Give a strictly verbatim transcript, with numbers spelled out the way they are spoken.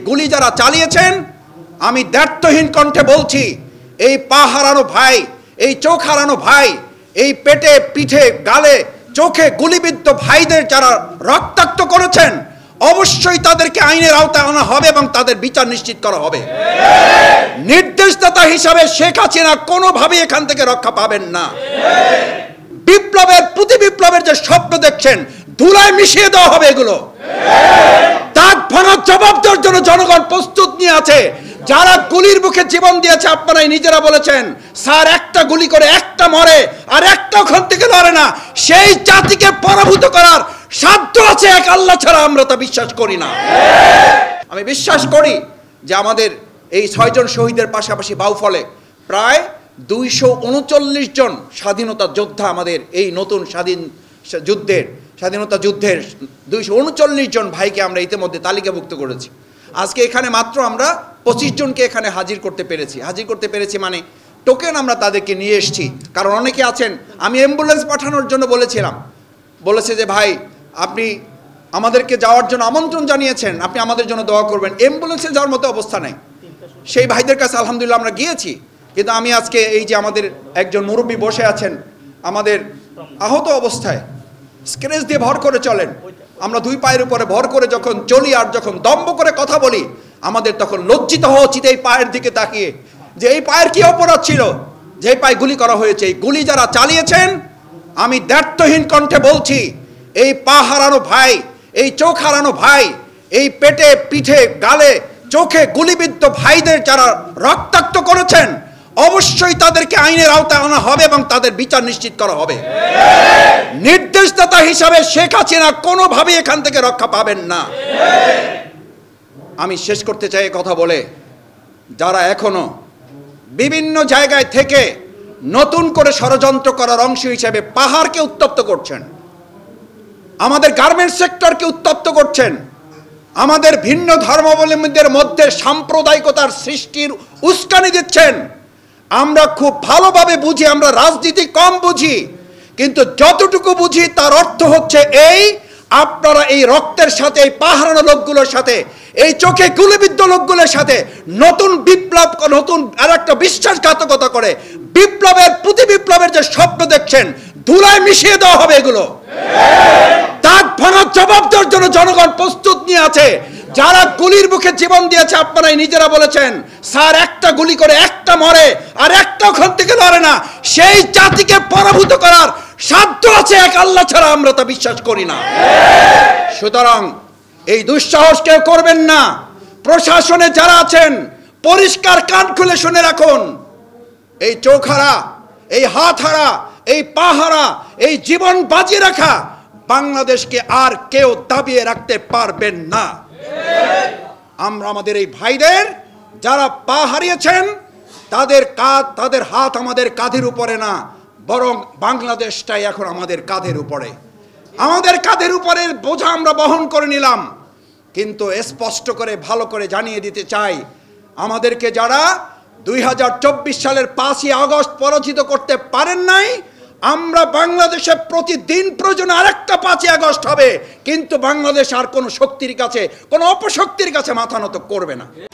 গুলি যারা চালিয়েছেন আমি দ্ব্যর্থহীন কণ্ঠে বলছি, এই পা হারানো ভাই, এই চোখ হারানো ভাই, এই পেটে পিঠে গালে চোখে গুলিবিদ্ধ ভাইদের যারা রক্তাক্ত করেছেন অবশ্যই তাদেরকে আইনের আওতায় আনা হবে এবং তাদের বিচার নিশ্চিত করা হবে। নির্দেশদাতা হিসাবে শেখ হাসিনা কোনোভাবেই এখান থেকে রক্ষা পাবেন না। বিপ্লবের প্রতি বিপ্লবের যে স্বপ্ন দেখছেন ধুলায় মিশিয়ে দেওয়া হবে। এগুলো দাঁত ভাঙার জবাব দেওয়ার জন্য জনগণ প্রস্তুত নিয়ে আছে। যারা গুলির মুখে জীবন দিয়েছে আপনারাই নিজেরা বলেছেন স্যার একটা গুলি করে একটা মরে আর একটা ওখান থেকে লড়ে না, সেই জাতিকে পরাভূত করার সাধ্য আছে এক আল্লাহ ছাড়া। আমরা তা বিশ্বাস করি না। আমি বিশ্বাস করি যে আমাদের এই ছয়জন শহীদের পাশাপাশি বাউফলে প্রায় দুইশো উনচল্লিশ জন স্বাধীনতা যোদ্ধা, আমাদের এই নতুন স্বাধীন যুদ্ধের স্বাধীনতা যুদ্ধের দুইশো উনচল্লিশ জন ভাইকে আমরা ইতিমধ্যে তালিকাভুক্ত করেছি। আজকে এখানে মাত্র আমরা পঁচিশ জনকে এখানে হাজির করতে পেরেছি। হাজির করতে পেরেছি মানে টোকেন আমরা তাদেরকে নিয়ে এসেছি। কারণ অনেকে আছেন, আমি অ্যাম্বুলেন্স পাঠানোর জন্য বলেছিলাম, বলেছে যে ভাই আপনি আমাদেরকে যাওয়ার জন্য আমন্ত্রণ জানিয়েছেন, আপনি আমাদের জন্য দোয়া করবেন। অ্যাম্বুলেন্সে যাওয়ার মতো অবস্থা নেই। সেই ভাইদের কাছে আলহামদুলিল্লাহ আমরা গিয়েছি। কিন্তু আমি আজকে এই যে আমাদের একজন মুরব্বী বসে আছেন আমাদের আহত অবস্থায়, স্ক্রেচ দিয়ে ভর করে চলেন, আমরা দুই পায়ের উপরে ভর করে যখন চলি আর যখন দম্ভ করে কথা বলি আমাদের তখন লজ্জিত হওয়া উচিত এই পায়ের দিকে তাকিয়ে যে এই পায়ের কি অপরাধ ছিল যে পায়ে গুলি করা হয়েছে। এই গুলি যারা চালিয়েছেন আমি দ্ব্যর্থহীন কণ্ঠে বলছি, এই পা হারানো ভাই, এই চোখ হারানো ভাই, এই পেটে পিঠে গালে চোখে গুলিবিদ্ধ ভাইদের যারা রক্তাক্ত করেছেন অবশ্যই তাদেরকে আইনের আওতায় আনা হবে এবং তাদের বিচার নিশ্চিত করা হবে। নির্দেশদাতা হিসাবে শেখ হাসিনা কোনোভাবেই এখান থেকে রক্ষা পাবেন না। আমি শেষ করতে চাই কথা বলে, যারা এখনো বিভিন্ন জায়গায় থেকে নতুন করে ষড়যন্ত্র করার অংশ হিসেবে পাহাড়কে উত্তপ্ত করছেন, আমাদের গার্মেন্টস সেক্টরকে উত্তপ্ত করছেন, আমাদের ভিন্ন ধর্মাবলম্বীদের মধ্যে সাম্প্রদায়িকতার সৃষ্টির উস্কানি দিচ্ছেন, আমরা খুব ভালোভাবে বুঝি, আমরা রাজনীতি কম বুঝি, কিন্তু যতটুকু বুঝি তার অর্থ হচ্ছে এই, আপনারা এই রক্তের সাথে, এই পাহারানো লোকগুলোর সাথে, এই চোখে গুলিবিদ্ধ লোকগুলোর সাথে নতুন বিপ্লব, নতুন আর একটা বিশ্বাসঘাতকতা করে বিপ্লবের প্রতি বিপ্লবের যে স্বপ্ন দেখছেন ধুলায় মিশিয়ে দেওয়া হবে। এগুলো দাঁত ভাঙার জবাব দেওয়ার জন্য জনগণ প্রস্তুত নিয়ে আছে। যারা গুলির মুখে জীবন দিয়েছে আপনারাই নিজেরা বলেছেন স্যার একটা গুলি করে একটা মরে আর একটা ওখান থেকে লড়ে না, সেই জাতিকে পরাভূত করার সাধ্য আছে এক আল্লাহ ছাড়া। আমরা তা বিশ্বাস করি না। সুতরাং এই দুঃসাহস কেউ করবেন না। প্রশাসনে যারা আছেন পরিষ্কার কান খুলে শুনে রাখুন, এই চোখ হারা, এই হাত হারা, এই পা হারা, এই জীবন বাজি রাখা বাংলাদেশকে আর কেউ দাবিয়ে রাখতে পারবেন না। আমরা আমাদের এই ভাইদের যারা পা হারিয়েছেন তাদের কাঁধ, তাদের হাত আমাদের কাঁধের উপরে না, বরং বাংলাদেশটাই এখন আমাদের কাঁধের উপরে। আমাদের কাঁধের উপরের বোঝা আমরা বহন করে নিলাম, কিন্তু স্পষ্ট করে ভালো করে জানিয়ে দিতে চাই, আমাদেরকে যারা দুই হাজার চব্বিশ সালের পাঁচই আগস্ট পরাজিত করতে পারেন নাই, আমরা বাংলাদেশে প্রতিদিন প্রয়োজনে আরেকটা পাঁচই আগস্ট হবে, কিন্তু বাংলাদেশ আর কোনো শক্তির কাছে, কোনো অপশক্তির কাছে মাথা নত করবে না।